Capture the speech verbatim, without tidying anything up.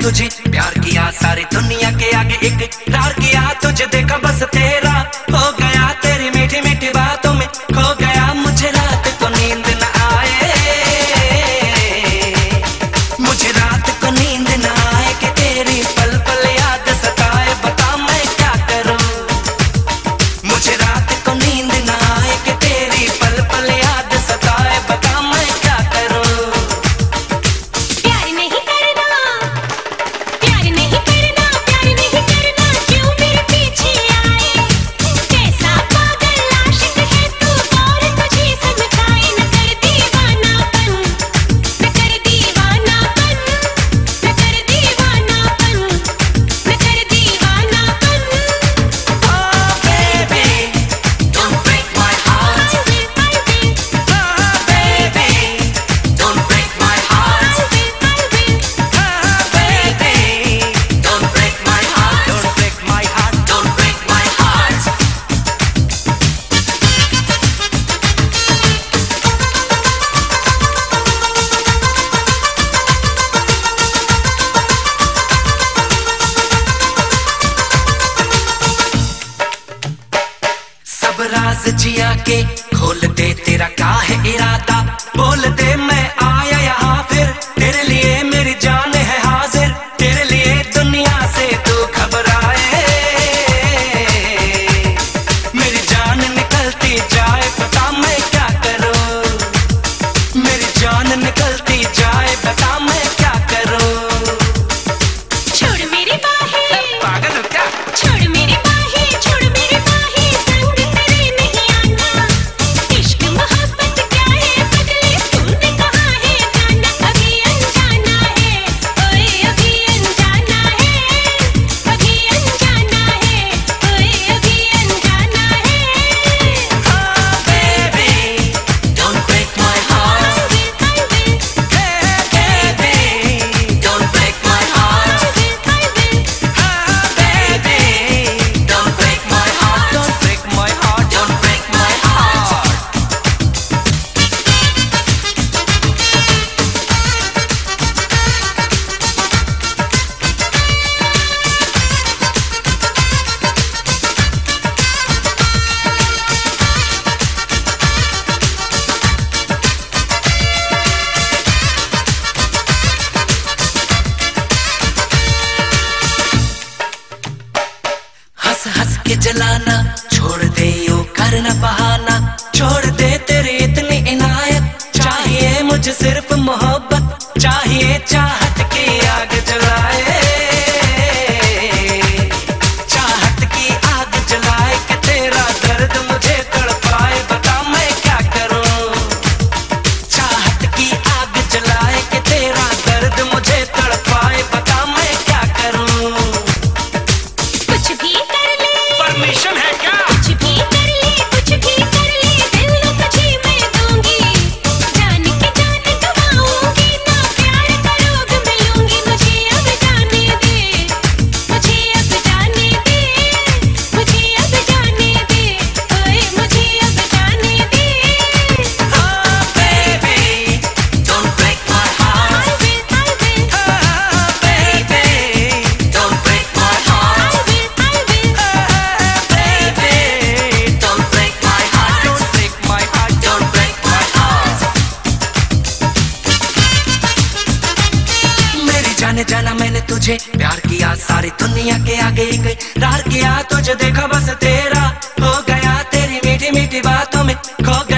तुझे प्यार किया, सारी दुनिया के आगे इकरार किया, तुझे देखा बस तेरा हो गया, तेरी मीठी मीठी बातों में खो गया, मुझे रात को नींद न आए, मुझे रात को नींद न आए कि तेरी पल पल याद सताए, बता मैं क्या करूं, मुझे रात को नींद न आए कि तेरी पल पल याद सताए, बता मैं क्या करूं। राज जिया के खोल दे, तेरा क्या है इरादा, बोल दे मैं आया यहाँ फिर, तेरे लिए मेरी जान है हाजिर, तेरे लिए दुनिया से तू घबराए, मेरी जान निकलती जाए, बता मैं क्या करूं, मेरी जान निकलती जाए, बता मैं क्या करूं। छोड़ मेरी बाहें, पागल हो क्या, छोड़ मेरी बाहें, छोड़ मेरी बाहें, संग तेरे नहीं आना, इश्क मोहब्बत क्या है बदले, तूने कहा है जाना, अभी अनजाना है, ओए अभी अनजाना है, अभी अनजाना है, ओए अभी अनजाना है। Oh baby, don't break my heart, I will, hey baby, don't break my heart, I will, I will, oh baby, don't break my heart, don't break my heart, don't break my heart. हंस हंस के जलाना छोड़ दे, यूं करना बहाना छोड़ दे, तेरी इतनी इनायत चाहिए मुझे, सिर्फ मोहब्बत चाहिए, चाहत की आग जलाए, चाहत की आग जलाए कि तेरा दर्द मुझे तड़पाए, बता मैं क्या करूं, चाहत की आग जलाए कि तेरा दर्द मुझे तड़पाए, बता मैं क्या करूं। कुछ भी कर ले, परमिशन है क्या, कुछ भी कर ले, कुछ भी कर ले, दिल तुझे मैं दूंगी, जान के जान गवाऊंगी, ना प्यार का रोग मिलूंगी, मुझे अब जाने दे, मुझे अब जाने दे, मुझे अब जाने दे, ओए मुझे अब जाने दे। oh baby, don't break my heart, I will, I will, oh baby, don't break my heart, I will, I will, oh baby, don't break my heart, don't break my heart, don't break my heart. मेरी जाने जाना मैंने तुझे प्यार किया, सारी दुनिया के आगे इकरार किया, तुझे देखा बस तेरा हो गया, तेरी मीठी मीठी बातों में खो